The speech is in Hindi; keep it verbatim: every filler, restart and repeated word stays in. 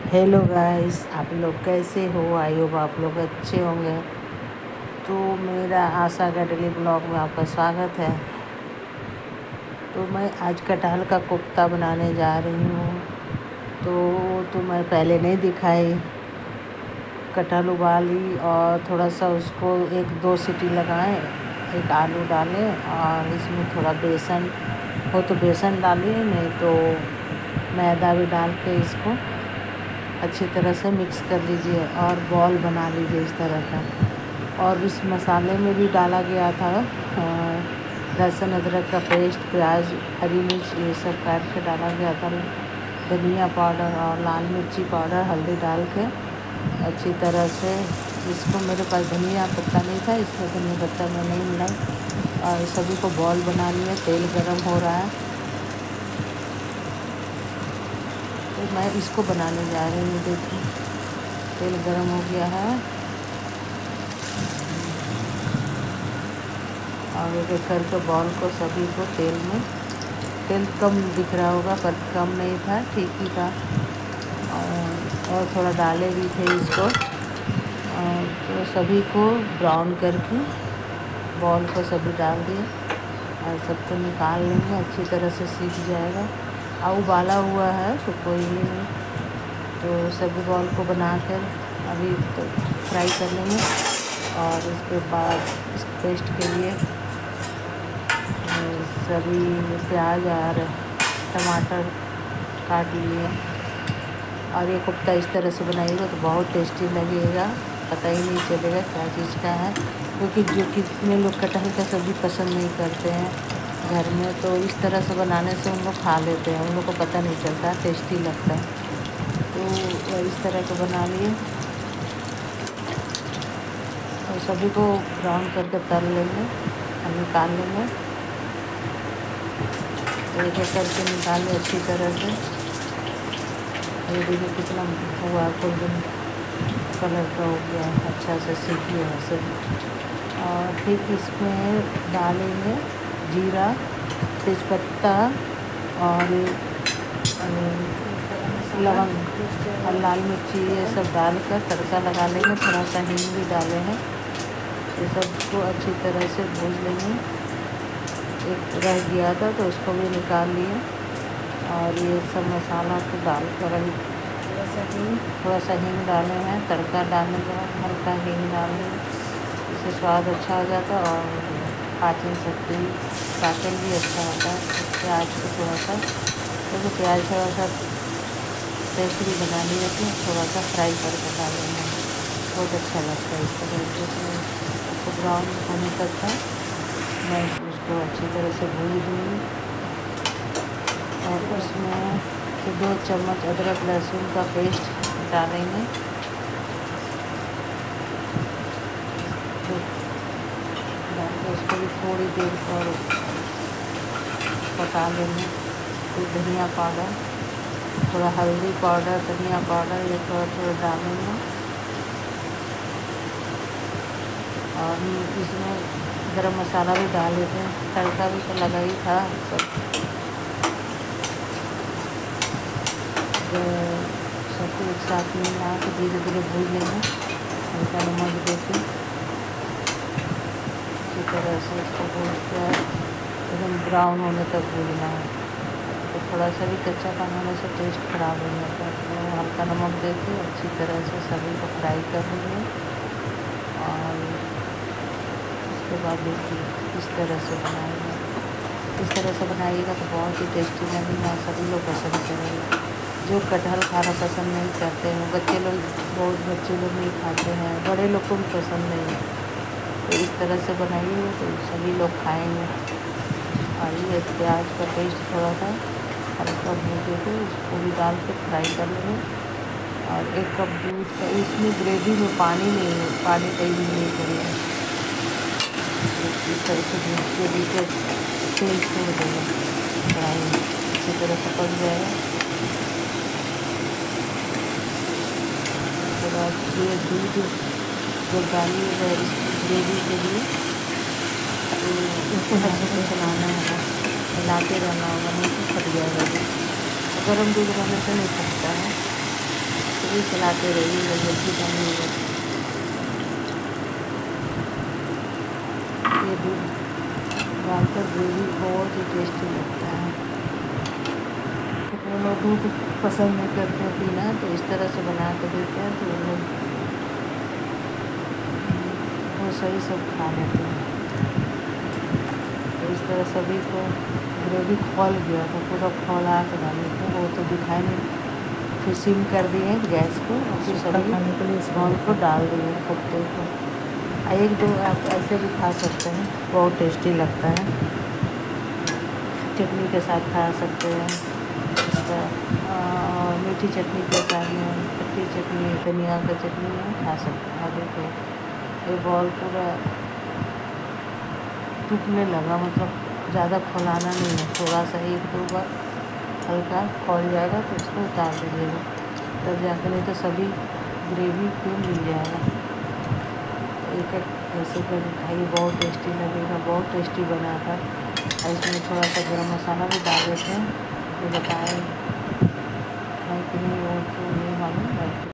हेलो गाइस, आप लोग कैसे हो? आई होप आप लोग अच्छे होंगे। तो मेरा आशा का डेली ब्लॉग में आपका स्वागत है। तो मैं आज कटहल का कोफ्ता बनाने जा रही हूँ। तो तो मैं पहले नहीं दिखाई। कटहल उबाली और थोड़ा सा उसको एक दो सीटी लगाएं, एक आलू डालें और इसमें थोड़ा बेसन हो तो बेसन डालिए, नहीं तो मैदा भी डाल के इसको अच्छी तरह से मिक्स कर लीजिए और बॉल बना लीजिए इस तरह का। और इस मसाले में भी डाला गया था लहसुन अदरक का पेस्ट, प्याज, हरी मिर्च, ये सब काट के डाला गया था। धनिया पाउडर और लाल मिर्ची पाउडर, हल्दी डाल के अच्छी तरह से इसको, मेरे पास धनिया पत्ता नहीं था इसलिए धनिया पत्ता मैं नहीं मिलाई। और सभी को बॉल बना लिया। तेल गरम हो रहा है तो मैं इसको बनाने जा रही हूँ। देखिए तेल गरम हो गया है और एक एक करके बॉल को सभी को तेल में, तेल कम दिख रहा होगा पर कम नहीं था, ठीक ही था। और, और थोड़ा डाले भी थे इसको। और तो सभी को ब्राउन करके बॉल को सभी डाल दिए और सबको निकाल लेंगे, अच्छी तरह से सीख जाएगा। और उबाला हुआ है तो कोई नहीं, तो सभी बॉल को बनाकर अभी तो फ्राई कर लेंगे। और उसके बाद इस पेस्ट के लिए सभी प्याज और टमाटर काट लिए। और ये कोफ्ता इस तरह से बनाइएगा तो बहुत टेस्टी लगेगा, पता ही नहीं चलेगा क्या चीज़ का है। क्योंकि जो कितने लोग कटहल का सब्ज़ी पसंद नहीं करते हैं घर में, तो इस तरह से बनाने से उन लोग खा लेते हैं, उन लोग को पता नहीं चलता, टेस्टी लगता है। तो इस तरह का बना लिए और सभी को ब्राउन करके तल लेंगे और निकाल लेंगे। तो एक एक करके निकालें अच्छी तरह से। ये देखिए कितना हुआ, गोल्डन कलर का हो गया, अच्छा से सीख लिया है सब। और फिर इसमें डालेंगे जीरा, तेज़पत्ता और लवंग और लाल मिर्ची, ये सब डालकर तड़का लगा लेंगे। थोड़ा सा हींग भी डाले हैं। ये सबको अच्छी तरह से भून लेंगे। एक रह गया था तो उसको भी निकाल लिए। और ये सब मसाला को डालकर अभी थोड़ा सा हींग डाले हैं। तड़का डालने के बाद हल्का हींग डालें, इससे स्वाद अच्छा हो जाता है और पाचन शक्ति, पाचन भी अच्छा होता है। प्याज को थोड़ा सा, क्योंकि प्याज थोड़ा सा पेस्ट भी बना लिए थे, थोड़ा सा फ्राई करके डालेंगे, बहुत अच्छा लगता है इस तरह से। उसको ब्राउन होने तक था मैं उसको अच्छी तरह से भून दूँगी। और उसमें फिर दो चम्मच अदरक लहसुन का पेस्ट डालेंगे। डाल के उसको भी थोड़ी देर और पका लेंगे। फिर धनिया पाउडर, थोड़ा हल्दी पाउडर, धनिया पाउडर, ये थोड़ा थोड़ा डालेंगे। और इसमें गरम मसाला भी डाल देते हैं, तड़का भी तो लगा ही था सब। सबको एक साथ मिला के धीरे धीरे भून लेंगे, हल्का नमक देके इसी तरह से इसको भून के एकदम ब्राउन होने तक भूनना है। तो थोड़ा सा भी कच्चा पानी होने से टेस्ट ख़राब हो जाता है। तो हल्का नमक देके अच्छी तरह से सभी को फ्राई कर लेंगे। और उसके बाद देखिए इस तरह से बनाएंगे, इस तरह से बनाइएगा तो बहुत ही टेस्टी लगेगा, सभी लोग पसंद करेंगे। जो कटहल खाना पसंद नहीं करते हैं, बच्चे लोग, बहुत बच्चे लोग नहीं खाते हैं, बड़े लोग को भी पसंद नहीं है, तो इस तरह से बनाइए तो सभी लोग खाएंगे। और ये प्याज का पेस्ट थोड़ा सा हल्का भून के उसको भी डाल के फ्राई कर लेंगे। और एक कप दूध का, इसमें ग्रेवी में पानी नहीं है, पानी का यूज नहीं करेंगे। इस तरह से दूध के नीचे तेल छोड़ देंगे कढ़ाई में, इसी तरह से पक जाएगा। उसके बाद ये दूध जब डालिएगा इसकी ग्रेवी के लिए तो उसको अच्छे से चलाना है, हिलाते रहना होगा, नहीं तो फट जाएगा दूध। गर्म दूध रहने से नहीं फटता है। भी चलाते रहिए, जल्दी बन नहीं। ये दूध डालकर ग्रेवी बहुत ही टेस्टी लगता है। कितने लोग दूध पसंद नहीं करते पीना, तो इस तरह से बना कर देते हैं तो लोग वो सही सब खा लेते हैं। तो इस तरह सभी को ग्रेवी खोल गया था, पूरा खोला के डाले थे, वो तो दिखाई नहीं। फिर सिम कर दिए गैस को और फिर सभी खाने के लिए स्मॉल को डाल दिए कुत्ते को। एक दो आप ऐसे भी खा सकते हैं, बहुत टेस्टी लगता है। चटनी के साथ खा सकते हैं, इसका मीठी चटनी के साथ में, खट्टी चटनी, धनिया का चटनी में खा सकते हैं। आगे के ये बॉल पूरा टूटने लगा, मतलब ज़्यादा खोलाना नहीं है, थोड़ा सा एक दो बार हल्का खोल जाएगा तो उसको उतार दीजिएगा, तब जाकर, नहीं तो सभी ग्रेवी पे मिल जाएगा। तो एक एक ऐसे कर खाइए, बहुत टेस्टी लगेगा, बहुत टेस्टी बना था। इसमें थोड़ा सा गरम मसाला भी डाल देते हैं, ये बताएं है कि नहीं वो तो नहीं मालूम।